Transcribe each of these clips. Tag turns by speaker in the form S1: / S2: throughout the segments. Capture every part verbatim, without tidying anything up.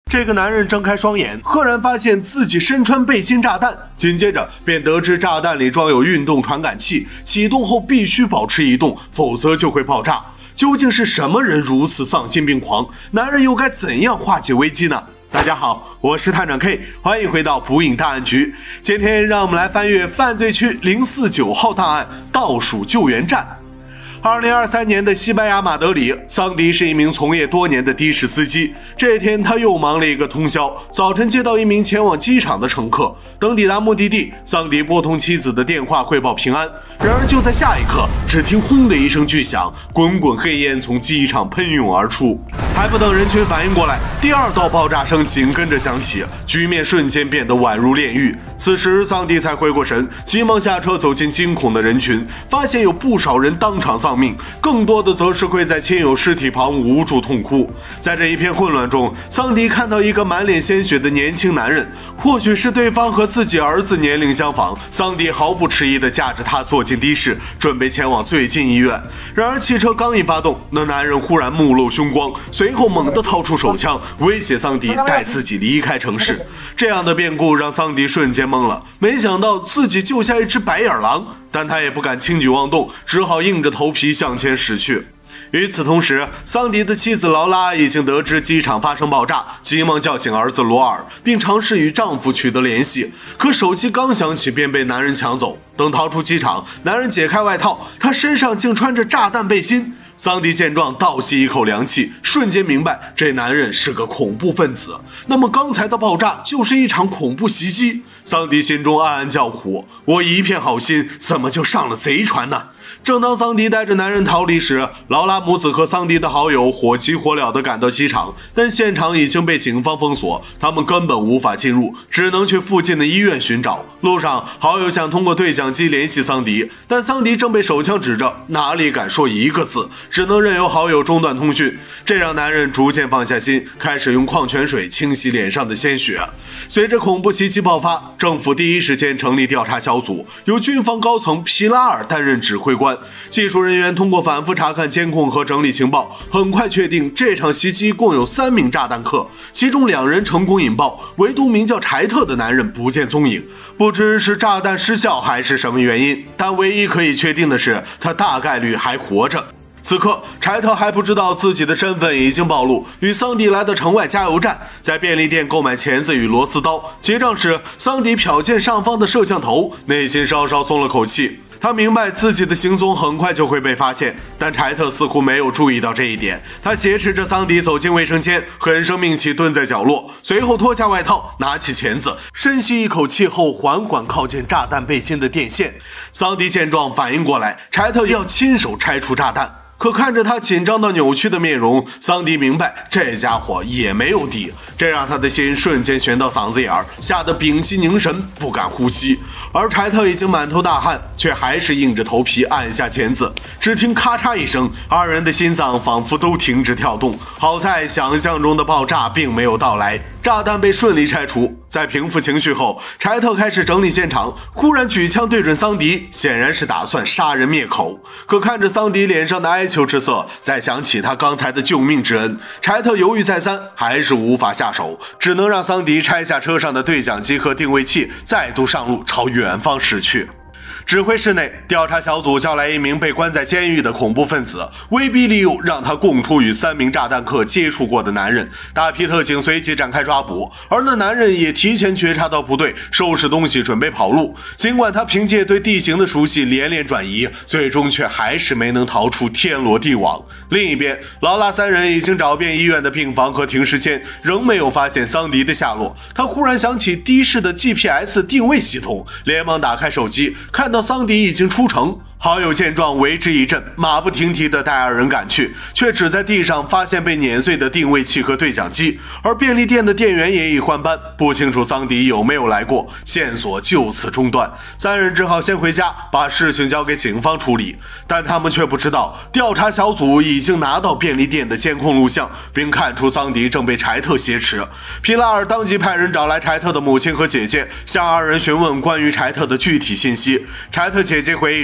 S1: 这个男人睁开双眼，赫然发现自己身穿背心炸弹，紧接着便得知炸弹里装有运动传感器，启动后必须保持移动，否则就会爆炸。究竟是什么人如此丧心病狂？男人又该怎样化解危机呢？大家好，我是探长 K， 欢迎回到捕影大案局。今天让我们来翻阅犯罪区零四九号档案倒数救援站。二零二三年的西班牙马德里，桑迪是一名从业多年的的士司机。这天，他又忙了一个通宵，早晨接到一名前往机场的乘客。等抵达目的地，桑迪拨通妻子的电话汇报平安。然而就在下一刻，只听轰的一声巨响，滚滚黑烟从机场喷涌而出。还不等人群反应过来，第二道爆炸声紧跟着响起，局面瞬间变得宛如炼狱。此时桑迪才回过神，急忙下车走进惊恐的人群，发现有不少人当场丧命，更多的则是跪在亲友尸体旁无助痛哭。在这一片混乱中，桑迪看到一个满脸鲜血的年轻男人，或许是对方和自己儿子年龄相仿，桑迪毫不迟疑地驾着他坐进的士，准备前往最近医院。然而汽车刚一发动，那男人忽然目露凶光，随后猛地掏出手枪，威胁桑迪带自己离开城市。这样的变故让桑迪瞬间懵了，没想到自己救下一只白眼狼，但他也不敢轻举妄动，只好硬着头皮向前驶去。与此同时，桑迪的妻子劳拉已经得知机场发生爆炸，急忙叫醒儿子罗尔，并尝试与丈夫取得联系。可手机刚响起，便被男人抢走。等逃出机场，男人解开外套，他身上竟穿着炸弹背心。桑迪见状，倒吸一口凉气，瞬间明白这男人是个恐怖分子。那么刚才的爆炸就是一场恐怖袭击。桑迪心中暗暗叫苦，我一片好心，怎么就上了贼船呢？正当桑迪带着男人逃离时，劳拉母子和桑迪的好友火急火燎地赶到机场，但现场已经被警方封锁，他们根本无法进入，只能去附近的医院寻找。路上，好友想通过对讲机联系桑迪，但桑迪正被手枪指着，哪里敢说一个字，只能任由好友中断通讯。这让男人逐渐放下心，开始用矿泉水清洗脸上的鲜血。随着恐怖袭击爆发，政府第一时间成立调查小组，由军方高层皮拉尔担任指挥官。技术人员通过反复查看监控和整理情报，很快确定这场袭击共有三名炸弹客，其中两人成功引爆，唯独名叫柴特的男人不见踪影。不知是炸弹失效还是什么原因，但唯一可以确定的是，他大概率还活着。此刻，柴特还不知道自己的身份已经暴露，与桑迪来到城外加油站，在便利店购买钳子与螺丝刀。结账时，桑迪瞟见上方的摄像头，内心稍稍松了口气。他明白自己的行踪很快就会被发现，但柴特似乎没有注意到这一点。他挟持着桑迪走进卫生间，狠声命其蹲在角落，随后脱下外套，拿起钳子，深吸一口气后，缓缓靠近炸弹背心的电线。桑迪见状反应过来，柴特要亲手拆除炸弹。可看着他紧张到扭曲的面容，桑迪明白这家伙也没有底，这让他的心瞬间悬到嗓子眼儿，吓得屏息凝神，不敢呼吸。而柴特已经满头大汗，却还是硬着头皮按下钳子。只听咔嚓一声，二人的心脏仿佛都停止跳动。好在想象中的爆炸并没有到来，炸弹被顺利拆除。在平复情绪后，柴特开始整理现场，忽然举枪对准桑迪，显然是打算杀人灭口。可看着桑迪脸上的哀求之色，再想起他刚才的救命之恩，柴特犹豫再三，还是无法下手，只能让桑迪拆下车上的对讲机和定位器，再度上路朝远方驶去。指挥室内，调查小组叫来一名被关在监狱的恐怖分子，威逼利诱让他供出与三名炸弹客接触过的男人。大批特警随即展开抓捕，而那男人也提前觉察到不对，收拾东西准备跑路。尽管他凭借对地形的熟悉连连转移，最终却还是没能逃出天罗地网。另一边，劳拉三人已经找遍医院的病房和停尸间，仍没有发现桑迪的下落。他忽然想起的士的 G P S 定位系统，连忙打开手机，看到桑迪已经出城。好友见状为之一振，马不停蹄地带二人赶去，却只在地上发现被碾碎的定位器和对讲机，而便利店的店员也已换班，不清楚桑迪有没有来过，线索就此中断。三人只好先回家，把事情交给警方处理，但他们却不知道，调查小组已经拿到便利店的监控录像，并看出桑迪正被柴特挟持。皮拉尔当即派人找来柴特的母亲和姐姐，向二人询问关于柴特的具体信息。柴特姐姐回忆说，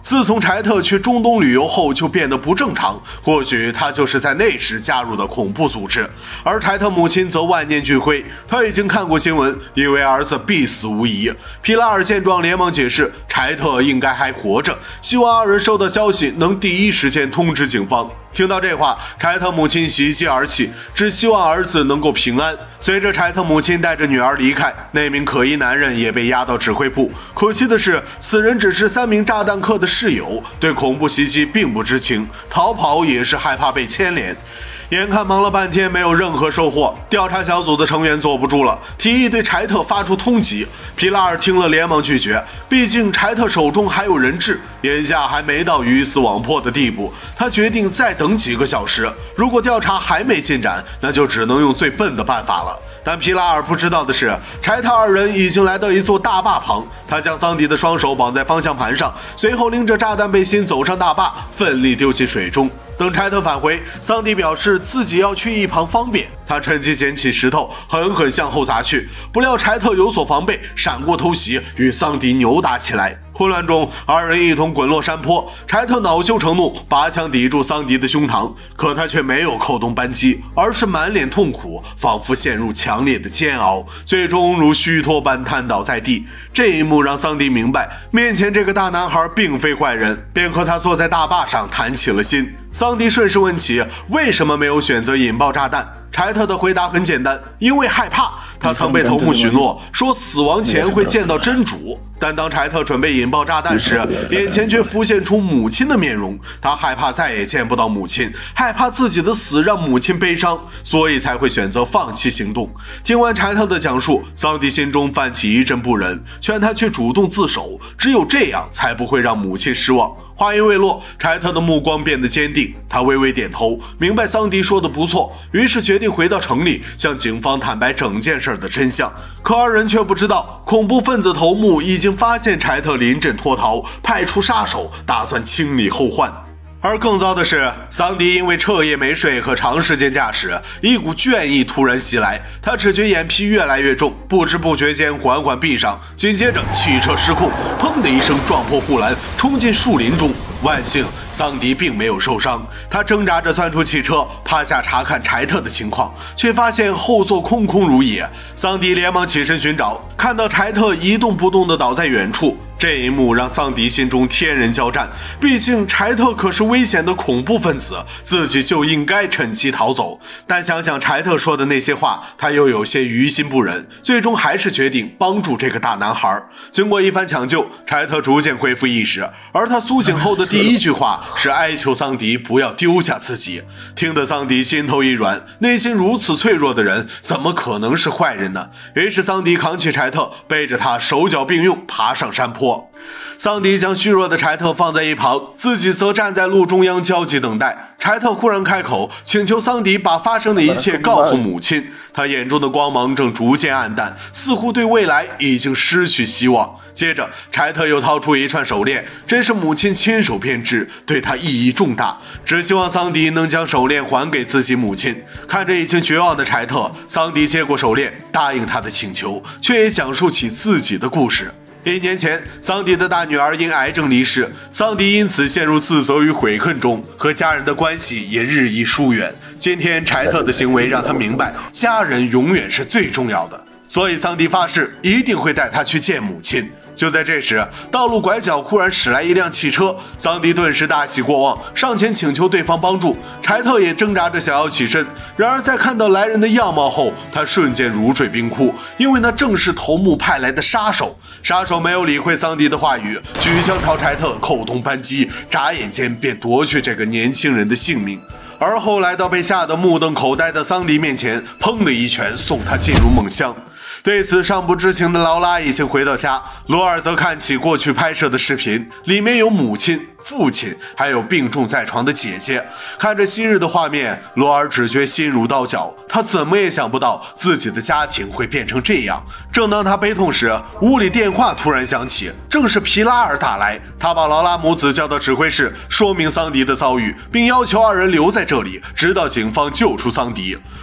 S1: 自从柴特去中东旅游后就变得不正常，或许他就是在那时加入的恐怖组织。而柴特母亲则万念俱灰，他已经看过新闻，以为儿子必死无疑。皮拉尔见状连忙解释，柴特应该还活着，希望二人收到消息能第一时间通知警方。听到这话，柴特母亲喜极而泣，只希望儿子能够平安。随着柴特母亲带着女儿离开，那名可疑男人也被押到指挥部。可惜的是，此人只是三名炸弹客的室友，对恐怖袭击并不知情，逃跑也是害怕被牵连。眼看忙了半天没有任何收获，调查小组的成员坐不住了，提议对柴特发出通缉。皮拉尔听了连忙拒绝，毕竟柴特手中还有人质，眼下还没到鱼死网破的地步。他决定再等几个小时，如果调查还没进展，那就只能用最笨的办法了。但皮拉尔不知道的是，柴特二人已经来到一座大坝旁，他将桑迪的双手绑在方向盘上，随后拎着炸弹背心走上大坝，奋力丢进水中。等柴特返回，桑迪表示自己要去一旁方便，他趁机捡起石头狠狠向后砸去，不料柴特有所防备，闪过偷袭，与桑迪扭打起来。混乱中，二人一同滚落山坡。柴特恼羞成怒，拔枪抵住桑迪的胸膛，可他却没有扣动扳机，而是满脸痛苦，仿佛陷入强烈的煎熬，最终如虚脱般瘫倒在地。这一幕让桑迪明白，面前这个大男孩并非坏人，便和他坐在大坝上谈起了心。桑迪顺势问起为什么没有选择引爆炸弹，柴特的回答很简单，因为害怕。他曾被头目许诺说死亡前会见到真主，但当柴特准备引爆炸弹时，眼前却浮现出母亲的面容。他害怕再也见不到母亲，害怕自己的死让母亲悲伤，所以才会选择放弃行动。听完柴特的讲述，桑迪心中泛起一阵不忍，劝他去主动自首，只有这样才不会让母亲失望。话音未落，柴特的目光变得坚定，他微微点头，明白桑迪说的不错，于是决定回到城里，向警方坦白整件事的真相。可二人却不知道，恐怖分子头目已经发现柴特临阵脱逃，派出杀手，打算清理后患。而更糟的是，桑迪因为彻夜没睡和长时间驾驶，一股倦意突然袭来，他只觉眼皮越来越重，不知不觉间缓缓闭上，紧接着汽车失控，砰的一声撞破护栏，冲进树林中。万幸，桑迪并没有受伤，他挣扎着钻出汽车，趴下查看柴特的情况，却发现后座空空如也。桑迪连忙起身寻找，看到柴特一动不动地倒在远处。这一幕让桑迪心中天人交战，毕竟柴特可是危险的恐怖分子，自己就应该趁机逃走。但想想柴特说的那些话，他又有些于心不忍，最终还是决定帮助这个大男孩。经过一番抢救，柴特逐渐恢复意识，而他苏醒后的第一句话是哀求桑迪不要丢下自己。听得桑迪心头一软，内心如此脆弱的人怎么可能是坏人呢？于是桑迪扛起柴特，背着他手脚并用爬上山坡。桑迪将虚弱的柴特放在一旁，自己则站在路中央焦急等待。柴特忽然开口，请求桑迪把发生的一切告诉母亲。他眼中的光芒正逐渐暗淡，似乎对未来已经失去希望。接着，柴特又掏出一串手链，这是母亲亲手编织，对他意义重大，只希望桑迪能将手链还给自己母亲。看着已经绝望的柴特，桑迪接过手链，答应他的请求，却也讲述起自己的故事。一年前，桑迪的大女儿因癌症离世，桑迪因此陷入自责与悔恨中，和家人的关系也日益疏远。今天柴特的行为让他明白，家人永远是最重要的，所以桑迪发誓一定会带他去见母亲。就在这时，道路拐角忽然驶来一辆汽车，桑迪顿时大喜过望，上前请求对方帮助。柴特也挣扎着想要起身，然而在看到来人的样貌后，他瞬间如坠冰窟，因为那正是头目派来的杀手。杀手没有理会桑迪的话语，举枪朝柴特扣动扳机，眨眼间便夺去这个年轻人的性命。而后来到被吓得目瞪口呆的桑迪面前，砰的一拳送他进入梦乡。对此尚不知情的劳拉已经回到家，罗尔则看起过去拍摄的视频，里面有母亲、父亲，还有病重在床的姐姐。看着昔日的画面，罗尔只觉心如刀绞，他怎么也想不到自己的家庭会变成这样。正当他悲痛时，屋里电话突然响起，正是皮拉尔打来。他把劳拉母子叫到指挥室，说明桑迪的遭遇，并要求二人留在这里，直到警方救出桑迪。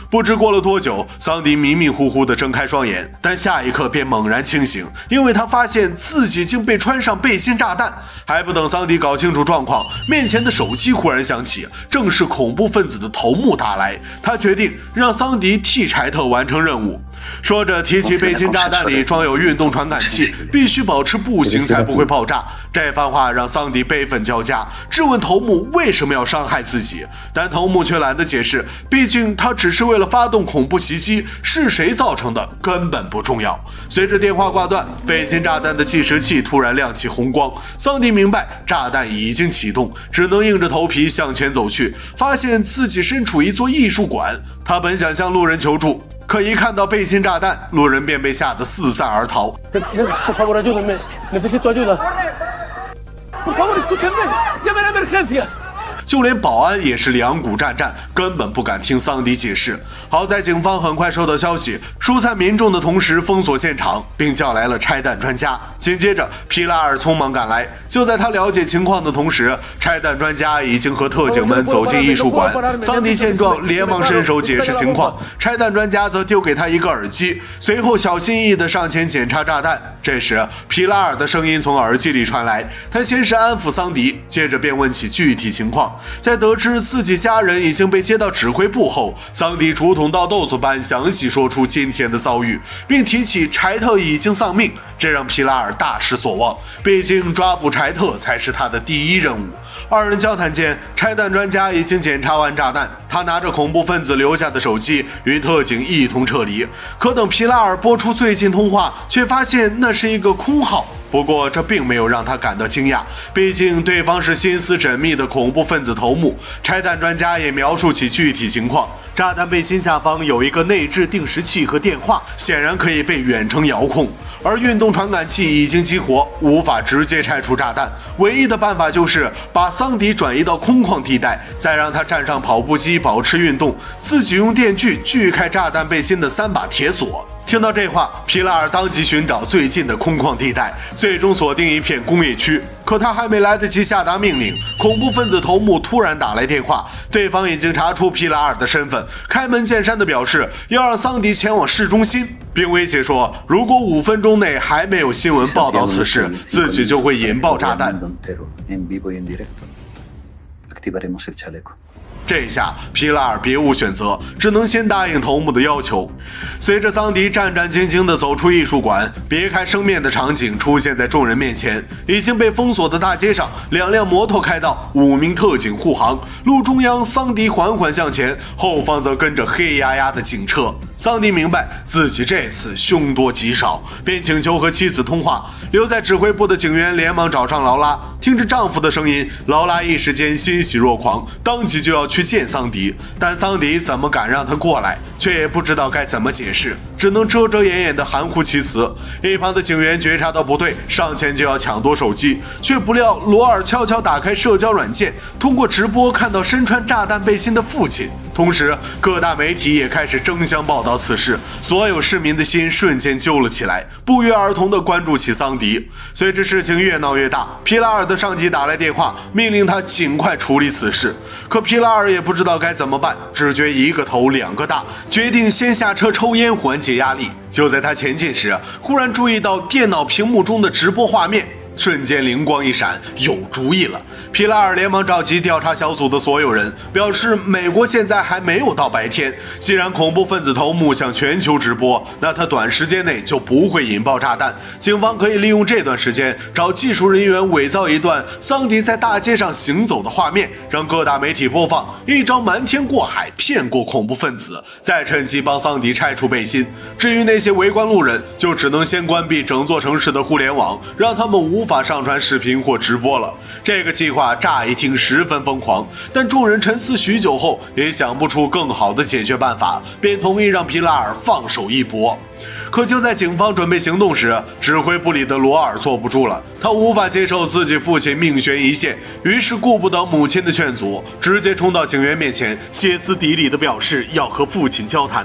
S1: 不知过了多久，桑迪迷迷糊糊地睁开双眼，但下一刻便猛然清醒，因为他发现自己竟被穿上背心炸弹。还不等桑迪搞清楚状况，面前的手机忽然响起，正是恐怖分子的头目打来。他决定让桑迪替柴特完成任务。说着提起背心炸弹里装有运动传感器，必须保持步行才不会爆炸。这番话让桑迪悲愤交加，质问头目为什么要伤害自己，但头目却懒得解释，毕竟他只是为了发动恐怖袭击，是谁造成的根本不重要。随着电话挂断，背心炸弹的计时器突然亮起红光，桑迪明白炸弹已经启动，只能硬着头皮向前走去，发现自己身处一座艺术馆。他本想向路人求助，可一看到背心炸弹，路人便被吓得四散而逃。
S2: Por favor, ayúdenme. Necesito ayuda. Por favor, escúchenme. Llamen a emergencias.
S1: 就连保安也是两股战战，根本不敢听桑迪解释。好在警方很快收到消息，疏散民众的同时封锁现场，并叫来了拆弹专家。紧接着，皮拉尔匆忙赶来。就在他了解情况的同时，拆弹专家已经和特警们走进艺术馆。桑迪见状，连忙伸手解释情况，拆弹专家则丢给他一个耳机，随后小心翼翼地上前检查炸弹。这时，皮拉尔的声音从耳机里传来，他先是安抚桑迪，接着便问起具体情况。在得知自己家人已经被接到指挥部后，桑迪竹筒倒豆子般详细说出今天的遭遇，并提起柴特已经丧命，这让皮拉尔大失所望，毕竟抓捕柴特才是他的第一任务。二人交谈间，拆弹专家已经检查完炸弹，他拿着恐怖分子留下的手机与特警一同撤离。可等皮拉尔拨出最近通话，却发现那是一个空号。不过这并没有让他感到惊讶，毕竟对方是心思缜密的恐怖分子头目。拆弹专家也描述起具体情况，炸弹背心下方有一个内置定时器和电话，显然可以被远程遥控。而运动传感器已经激活，无法直接拆除炸弹，唯一的办法就是把桑迪转移到空旷地带，再让他站上跑步机保持运动，自己用电锯锯开炸弹背心的三把铁锁。听到这话，皮拉尔当即寻找最近的空旷地带，最终锁定一片工业区。可他还没来得及下达命令，恐怖分子头目突然打来电话，对方已经查出皮拉尔的身份，开门见山地表示要让桑迪前往市中心，并威胁说，如果五分钟内还没有新闻报道此事，自己就会引爆炸弹。这下皮拉尔别无选择，只能先答应头目的要求。随着桑迪战战兢兢地走出艺术馆，别开生面的场景出现在众人面前。已经被封锁的大街上，两辆摩托开道，五名特警护航。路中央，桑迪缓缓向前，后方则跟着黑压压的警车。桑迪明白自己这次凶多吉少，便请求和妻子通话。留在指挥部的警员连忙找上劳拉，听着丈夫的声音，劳拉一时间欣喜若狂，当即就要去见桑迪。但桑迪怎么敢让他过来，却也不知道该怎么解释，只能遮遮掩掩的含糊其辞。一旁的警员觉察到不对，上前就要抢夺手机，却不料罗尔悄悄打开社交软件，通过直播看到身穿炸弹背心的父亲。同时，各大媒体也开始争相报道此事，所有市民的心瞬间揪了起来，不约而同地关注起桑迪。随着事情越闹越大，皮拉尔的上级打来电话，命令他尽快处理此事。可皮拉尔也不知道该怎么办，只觉一个头两个大，决定先下车抽烟缓解压力。就在他前进时，忽然注意到电脑屏幕中的直播画面，瞬间灵光一闪，有主意了。皮拉尔连忙召集调查小组的所有人，表示美国现在还没有到白天，既然恐怖分子头目向全球直播，那他短时间内就不会引爆炸弹。警方可以利用这段时间找技术人员伪造一段桑迪在大街上行走的画面，让各大媒体播放，一招瞒天过海骗过恐怖分子，再趁机帮桑迪拆除背心。至于那些围观路人，就只能先关闭整座城市的互联网，让他们无法上传视频或直播了。这个计划乍一听十分疯狂，但众人沉思许久后也想不出更好的解决办法，便同意让皮拉尔放手一搏。可就在警方准备行动时，指挥部里的罗尔坐不住了，他无法接受自己父亲命悬一线，于是顾不得母亲的劝阻，直接冲到警员面前，歇斯底里地表示要和父亲交谈。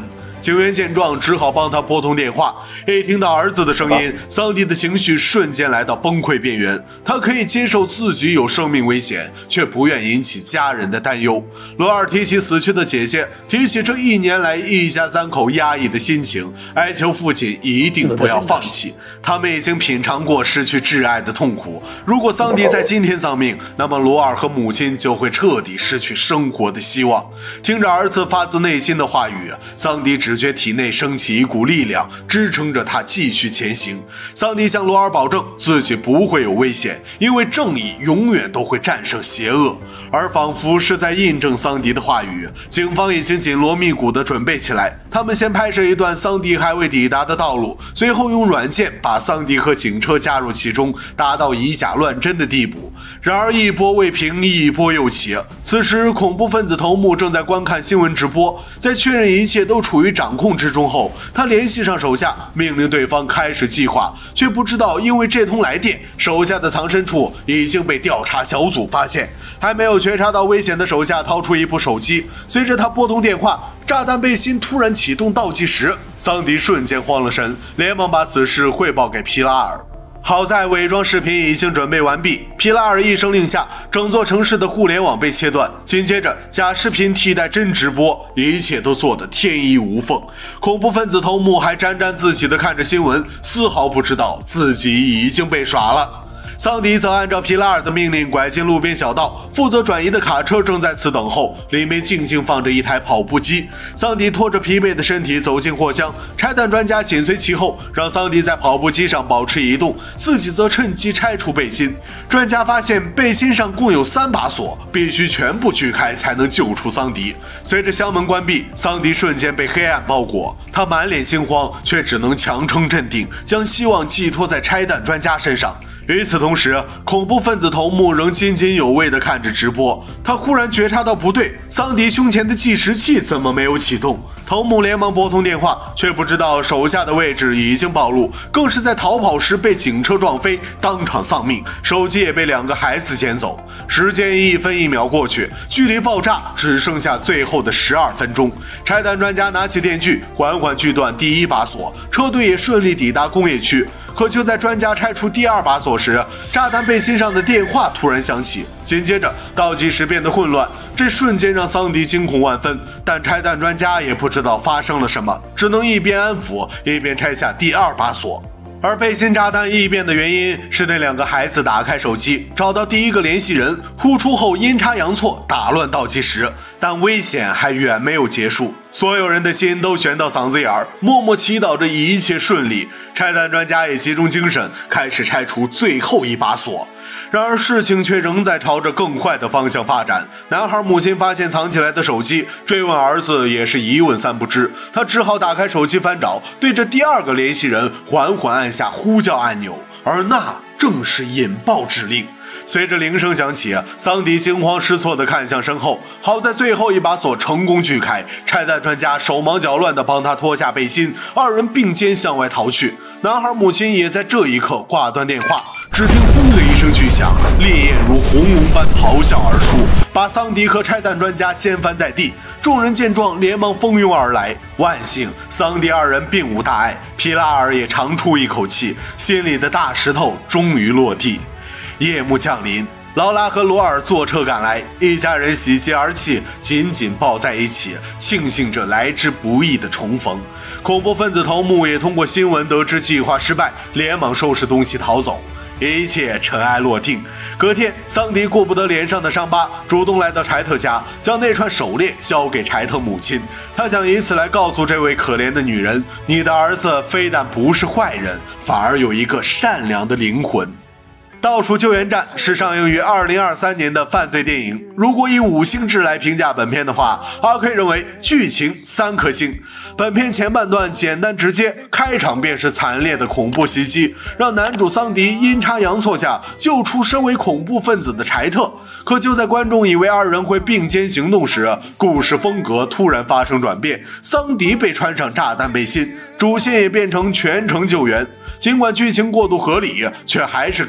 S1: 警员见状，只好帮他拨通电话。一听到儿子的声音，桑迪的情绪瞬间来到崩溃边缘。他可以接受自己有生命危险，却不愿引起家人的担忧。罗尔提起死去的姐姐，提起这一年来一家三口压抑的心情，哀求父亲一定不要放弃。他们已经品尝过失去挚爱的痛苦。如果桑迪在今天丧命，那么罗尔和母亲就会彻底失去生活的希望。听着儿子发自内心的话语，桑迪只觉体内升起一股力量，支撑着他继续前行。桑迪向罗尔保证自己不会有危险，因为正义永远都会战胜邪恶。而仿佛是在印证桑迪的话语，警方已经紧锣密鼓地准备起来。他们先拍摄一段桑迪还未抵达的道路，随后用软件把桑迪和警车加入其中，达到以假乱真的地步。然而一波未平，一波又起。此时恐怖分子头目正在观看新闻直播，在确认一切都处于掌控之中后，他联系上手下，命令对方开始计划，却不知道因为这通来电，手下的藏身处已经被调查小组发现。还没有觉察到危险的手下掏出一部手机，随着他拨通电话，炸弹背心突然启动倒计时，桑迪瞬间慌了神，连忙把此事汇报给皮拉尔。好在伪装视频已经准备完毕，皮拉尔一声令下，整座城市的互联网被切断，紧接着假视频替代真直播，一切都做得天衣无缝。恐怖分子头目还沾沾自喜地看着新闻，丝毫不知道自己已经被耍了。桑迪则按照皮拉尔的命令拐进路边小道，负责转移的卡车正在此等候，里面静静放着一台跑步机。桑迪拖着疲惫的身体走进货箱，拆弹专家紧随其后，让桑迪在跑步机上保持移动，自己则趁机拆除背心。专家发现背心上共有三把锁，必须全部锯开才能救出桑迪。随着箱门关闭，桑迪瞬间被黑暗包裹，他满脸惊慌，却只能强撑镇定，将希望寄托在拆弹专家身上。与此同时，恐怖分子头目仍津津有味地看着直播。他忽然觉察到不对，桑迪胸前的计时器怎么没有启动？头目连忙拨通电话，却不知道手下的位置已经暴露，更是在逃跑时被警车撞飞，当场丧命，手机也被两个孩子捡走。时间一分一秒过去，距离爆炸只剩下最后的十二分钟。拆弹专家拿起电锯，缓缓锯断第一把锁，车队也顺利抵达工业区。可就在专家拆除第二把锁时，炸弹背心上的电话突然响起，紧接着倒计时变得混乱，这瞬间让桑迪惊恐万分。但拆弹专家也不知道发生了什么，只能一边安抚，一边拆下第二把锁。而背心炸弹异变的原因是那两个孩子打开手机，找到第一个联系人，呼出后阴差阳错打乱倒计时。但危险还远没有结束，所有人的心都悬到嗓子眼儿，默默祈祷着一切顺利。拆弹专家也集中精神，开始拆除最后一把锁。然而事情却仍在朝着更坏的方向发展。男孩母亲发现藏起来的手机，追问儿子也是一问三不知。他只好打开手机翻找，对着第二个联系人缓缓按下呼叫按钮，而那正是引爆指令。随着铃声响起，桑迪惊慌失措地看向身后，好在最后一把锁成功锯开。拆弹专家手忙脚乱地帮他脱下背心，二人并肩向外逃去。男孩母亲也在这一刻挂断电话，只听轰的一声巨响，烈焰如洪龙般咆哮而出，把桑迪和拆弹专家掀翻在地。众人见状连忙蜂拥而来，万幸桑迪二人并无大碍，皮拉尔也长出一口气，心里的大石头终于落地。夜幕降临，劳拉和罗尔坐车赶来，一家人喜极而泣，紧紧抱在一起，庆幸着来之不易的重逢。恐怖分子头目也通过新闻得知计划失败，连忙收拾东西逃走。一切尘埃落定。隔天，桑迪顾不得脸上的伤疤，主动来到柴特家，将那串手链交给柴特母亲。他想以此来告诉这位可怜的女人，你的儿子非但不是坏人，反而有一个善良的灵魂。倒数救援站是上映于二零二三年的犯罪电影。如果以五星制来评价本片的话，阿 K 认为剧情三颗星。本片前半段简单直接，开场便是惨烈的恐怖袭击，让男主桑迪阴差阳错下救出身为恐怖分子的柴特。可就在观众以为二人会并肩行动时，故事风格突然发生转变，桑迪被穿上炸弹背心，主线也变成全程救援。尽管剧情过度合理，却还是给人一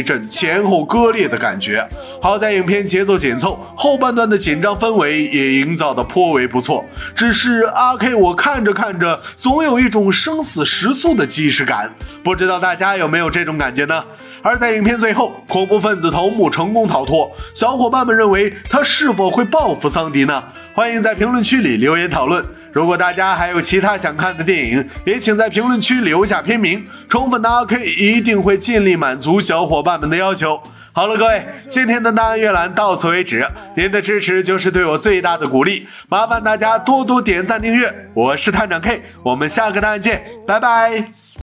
S1: 一阵前后割裂的感觉。好在影片节奏紧凑，后半段的紧张氛围也营造得颇为不错。只是阿 K 我看着看着总有一种生死时速的既视感，不知道大家有没有这种感觉呢？而在影片最后，恐怖分子头目成功逃脱，小伙伴们认为他是否会报复桑迪呢？欢迎在评论区里留言讨论。如果大家还有其他想看的电影，也请在评论区留下片名，宠粉的阿 K 一定会尽力满足小伙伴们的要求。好了，各位，今天的档案阅览到此为止，您的支持就是对我最大的鼓励，麻烦大家多多点赞订阅。我是探长 K， 我们下个档案见，拜拜。